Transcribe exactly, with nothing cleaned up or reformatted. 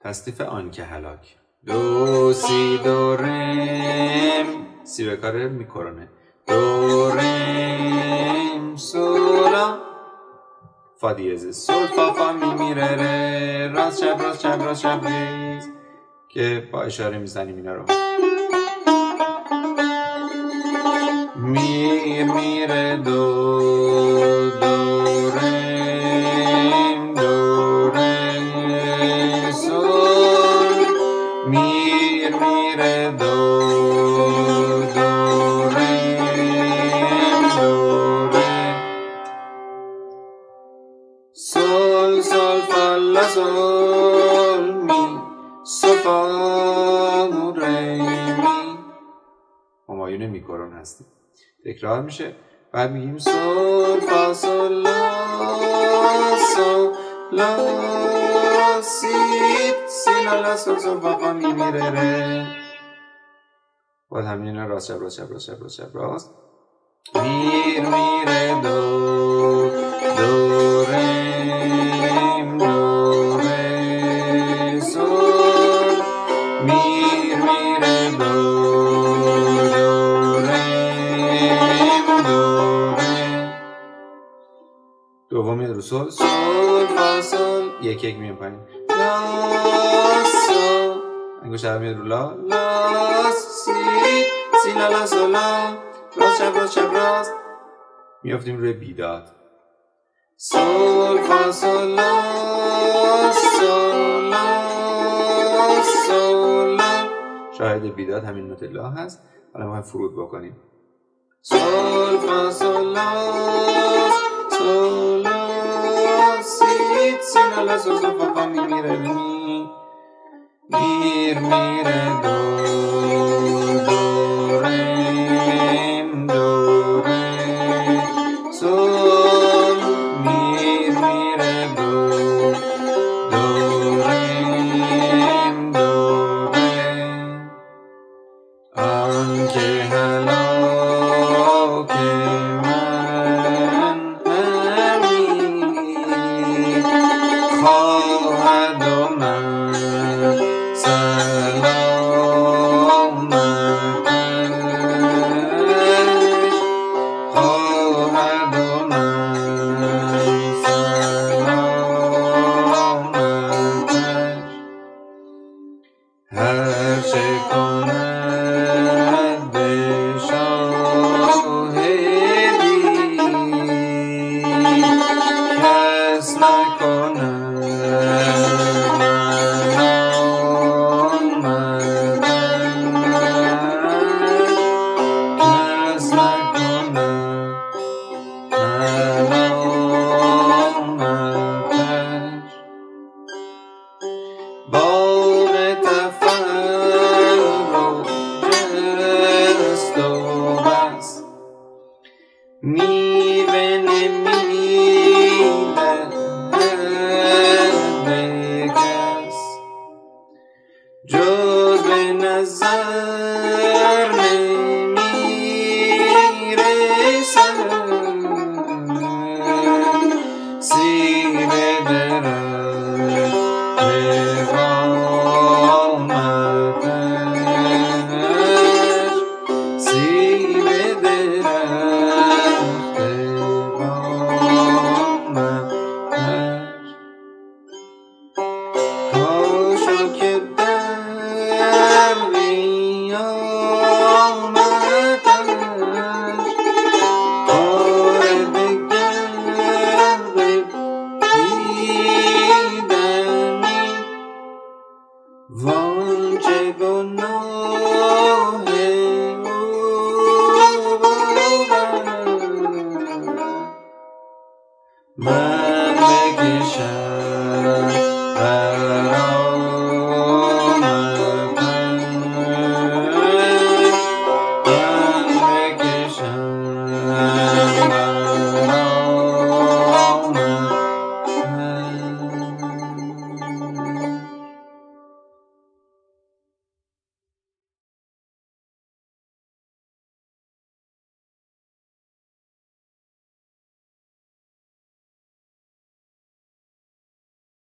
تصنیف آن که هلاک. دو سی دو رم، سی به کار میکرونه. دو رم سولا فا دیزه سول فا فا می می ره ره، راست شب راست شب راست شب ریز، که با اشاره میزنیم اینا رو. میر میره دو دو رم دو ره سول، میر میره دو دو رم دو ره سول سول فا لا سول می سول فا ره می. همایون میکرون هستیم. تکرار میشه. بعد میگیم سول فا سول لا سول لا سی سی لا لا سول سول فا فا می می ره ره. باید همین راست شب راست شب راست شب راست شب راست. میر میره دو دو رم دو ره سول، میر میره دو دو رم دو ره. دوم میاد رو سول، سول فا سول، یک یک میام پایین، لا سول، انگشت اول میاد رو لا، لا سی سی لا لا سول لا، راست شب راست شب راست، میافتیم روی بیداد. سول فا سول لا سول لا سول لا. شاهد بیداد همین نوت لا هست. حالا ما فرود بکنیم. سول فا سول لا سول لا سی سی لا لا سول سول فا فا می می ره می، میر میره دو دو رم دو ره سول، میر میره دو دو رم دو ره. آن که هلاک من همی خواهد و من سلامتش خواهد و من سلامتش. هر چه کند به شاهدی کس نکند ملامتش، کس نکند ملامتش. باغ تفرج است و بس، میوه نمیدهد به کس، جز به نظر نمیرسد سیب درخت قامتش، سیب درخت قامتش. کاشو که در قیامتش آرد گرد دیدنی، وانچه گناه